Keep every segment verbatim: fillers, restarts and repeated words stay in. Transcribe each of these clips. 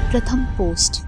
प्रथम पोस्ट।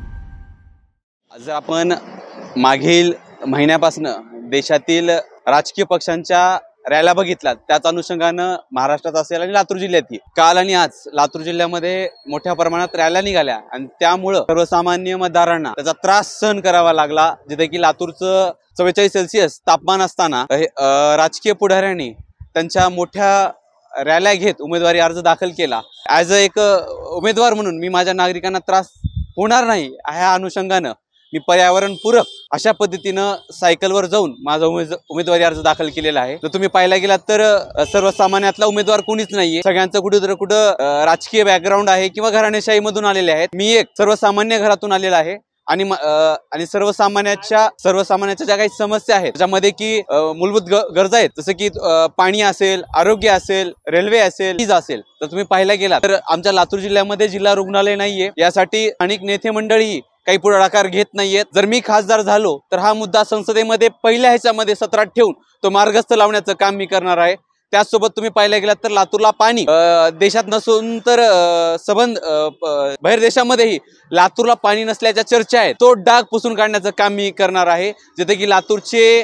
जर आपण मागील महिन्यापासून देशातील राजकीय पक्षांच्या रॅल्या बघितल्या, त्याच अनुषंगानं महाराष्ट्रात असेल आणि लातूर जिल्ह्यातही काल आणि आज लातूर जिल्ह्यामध्ये मोठ्या प्रमाणात रॅल्या निघाल्या आणि त्यामुळं सर्वसामान्य मतदारांना त्याचा त्रास सहन करावा लागला। जिथे की लातूरचं चव्वेचाळीस सेल्सिअस तापमान असताना राजकीय पुढाऱ्यांनी त्यांच्या मोठ्या रॅल्या घेत उमेदवारी अर्ज दाखल केला। ॲज अ एक उमेदवार म्हणून मी माझ्या नागरिकांना त्रास होणार नाही ह्या अनुषंगानं मी पर्यावरणपूरक अशा पद्धतीनं सायकलवर जाऊन माझा उमेद उमेदवारी अर्ज दाखल केलेला आहे। तर तुम्ही पाहायला गेलात तर सर्वसामान्यातला उमेदवार कोणीच नाहीये, सगळ्यांचं कुठेतरी कुठं राजकीय बॅकग्राऊंड आहे किंवा घराणेशाहीमधून आलेले आहेत। मी एक सर्वसामान्य घरातून आलेला आहे आणि आणि सर्वसामान्याच्या सर्वसामान्याच्या ज्या काही समस्या आहेत त्याच्यामध्ये की मूलभूत गरजा आहेत, जसं की पाणी असेल, आरोग्य असेल, रेल्वे असेल, वीज असेल। तर तुम्ही पाहायला गेला तर आमच्या लातूर जिल्ह्यामध्ये जिल्हा रुग्णालय नाहीये, यासाठी अनेक नेते मंडळी काही पुढाकार घेत नाहीयेत। जर मी खासदार झालो तर हा मुद्दा संसदेमध्ये पहिल्या ह्याच्यामध्ये सत्रात ठेवून तो मार्गस्थ लावण्याचं काम मी करणार आहे। त्याचसोबत तुम्ही पाहायला गेलात तर लातूरला पाणी देशात नसून तर सबंध बाहेर देशामध्येही लातूरला पाणी नसल्याच्या चर्चा आहेत, तो डाग पुसून काढण्याचं काम मी करणार आहे। जिथे की लातूरचे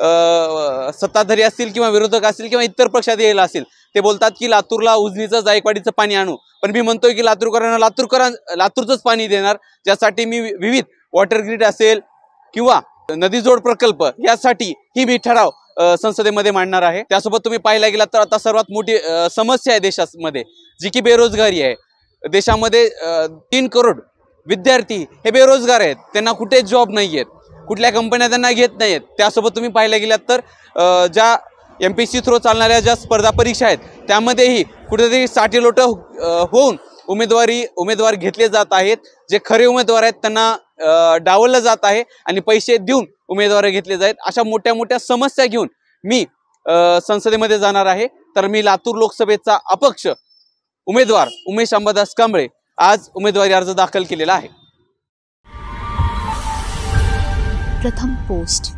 सत्ताधारी असतील किंवा विरोधक असतील किंवा इतर पक्षात यायला असतील, ते बोलतात की लातूरला उजनीचं जायकवाडीचं पाणी आणू, पण मी म्हणतोय की लातूरकरांना लातूरकरां लातूरचंच पाणी देणार, ज्यासाठी मी विविध वॉटर ग्रीड असेल किंवा नदी जोड प्रकल्प यासाठी ही मी ठराव संसदेमध्ये मांडणार आहे। त्यासोबत तुम्ही पाहायला गेलात तर आता सर्वात मोठी समस्या आहे देशामध्ये जी की बेरोजगारी आहे। देशामध्ये तीन करोड विद्यार्थी हे बेरोजगार आहेत, त्यांना कुठे जॉब नाही आहेत, कुठल्या कंपन्या त्यांना घेत नाही आहेत। त्यासोबत तुम्ही पाहायला गेलात तर ज्या एम पी सी थ्रू चालणाऱ्या ज्या स्पर्धा परीक्षा आहेत त्यामध्येही कुठेतरी साठी लोट होऊन उमेदवारी उमेदवार घेतले जात आहेत। जे खरे उमेदवार आहेत त्यांना डावललं जात आहे आणि पैसे देऊन उमेदवार घेतले जात। अशा मोठ्या मोठ्या समस्या घेऊन मी संसदेमध्ये जाणार आहे। तर मी लातूर लोकसभेचा अपक्ष उमेदवार उमेश अंबादास कांबळे आज उमेदवारी अर्ज दाखल केलेला आहे। प्रथम पोस्ट।